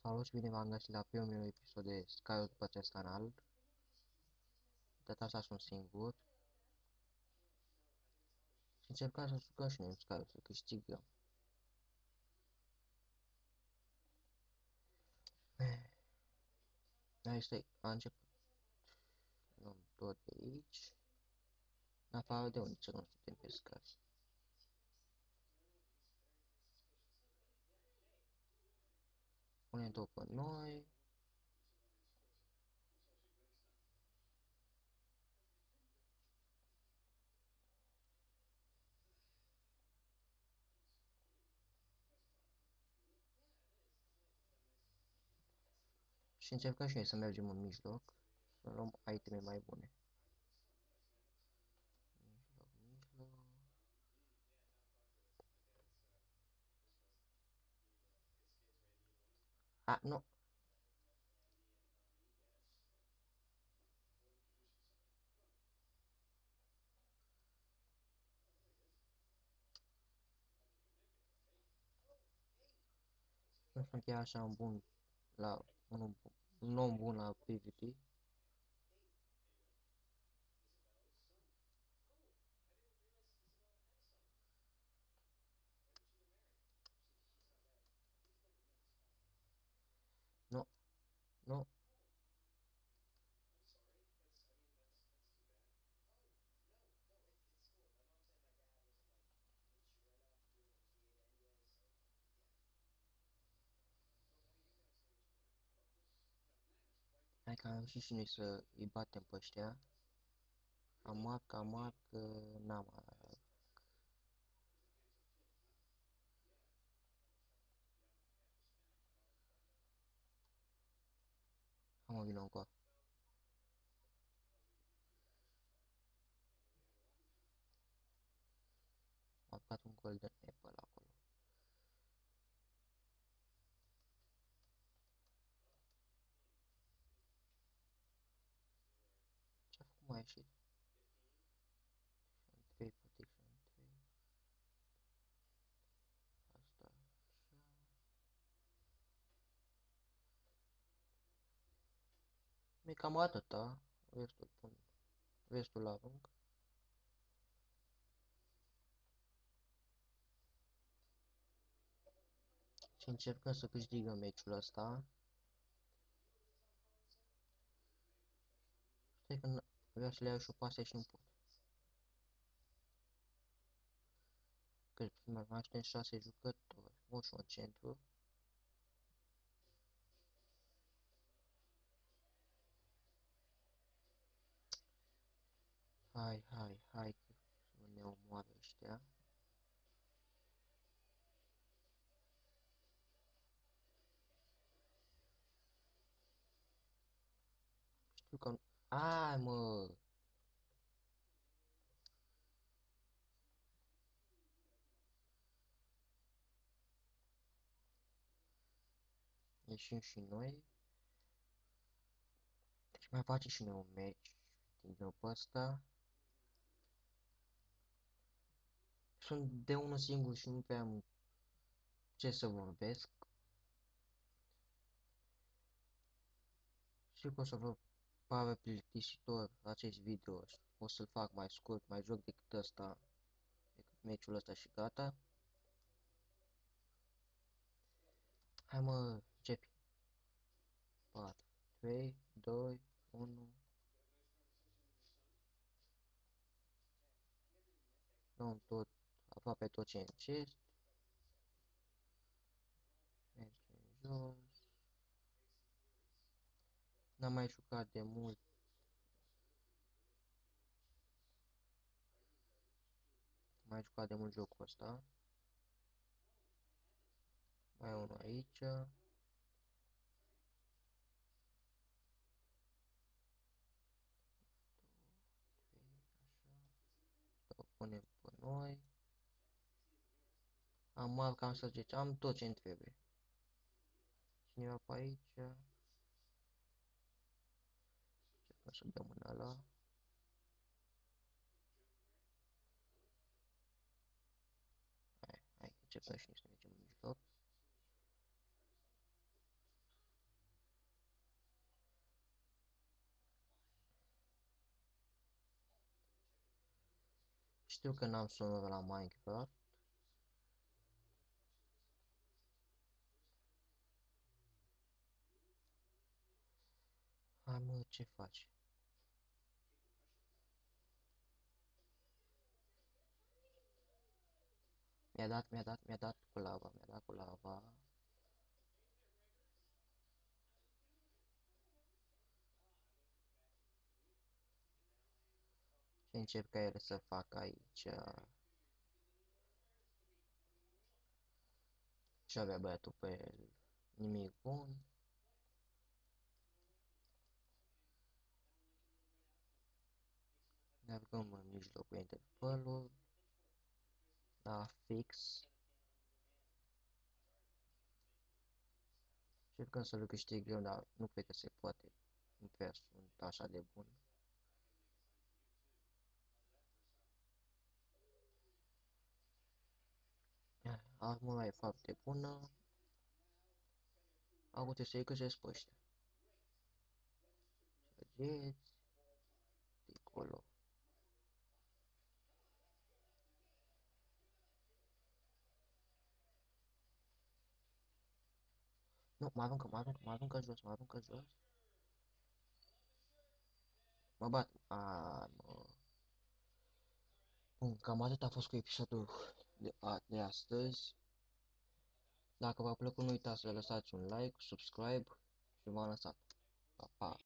Salut și bine v-am găsit la primul episod de Skyros pe acest canal. Data asta sunt singur și încercăm să jucăm și noi în Skyros, să câștigăm. A început. Luăm tot de aici. În afară de unde nu suntem pe Skyros. Punem tot pe noi. Și încercăm și noi să mergem în mijloc. Să luăm iteme mai bune. Mijloc. Ah, nu. Nu sunt chiar așa un bun la un om bun la PvP. Nu, nu. Hai că am reușit și noi să îi batem pe ăștia. Amac, n-am. Am vină încoa. Am aruncat un golden apple acolo. Ce-a făcut mai ieșit? 3 protection 3. Asta așa. E cam atâta. Restul pun. Restul arunc. Și încercăm să câștigăm meciul ăsta. Stai că vreau să le iau și o pasă și nu pot. Că mai suntem 6 jucători. O și un centru. Hai că să ne omoară ăștia. Știu că... Ai mă! Ieșim și noi. Și mai face și noi un meci din grupul ăsta. Sunt de unul singur și nu prea am ce să vorbesc. Știu că o să vă pară plictisitor acest video. O să-l fac mai scurt, mai joc decât ăsta, decât meciul ăsta și gata. Hai mă, începi. 4, 3, 2, 1. Luăm tot, aproape tot ce în chest. Mergem jos. N-am mai jucat de mult. Mai jucat de mult jocul ăsta. Mai e unul aici. Așa. O punem pe noi. Am marca, am săgeți, am tot ce-mi trebuie. Cineva pe aici. Încercăm să dăm în ăla. Hai că încercăm și noi să mergem în mijloc. Știu că n-am sonul la Minecraft. Hai mă, ce faci? Mi-a dat cu lava, mi-a dat cu lava. Ce încep ca ele să facă aici? Ce avea băiatul pe el? Nimic bun. Ne avem în mijlocul intervalul. Da, fix. Încercăm să-l câștigăm, dar nu cred că se poate. Nu prea sunt așa de bun. Armura e foarte bună. Acum trebuie să-i găsesc pe ăștia. Vedeți? De acolo. Nu, mă aruncă jos, mă aruncă jos. Mă bat. Mă. Bun, cam atât a fost cu episodul de astăzi. Dacă v-a plăcut, nu uitați să lăsați un like, subscribe și v-am lăsat. Pa, pa!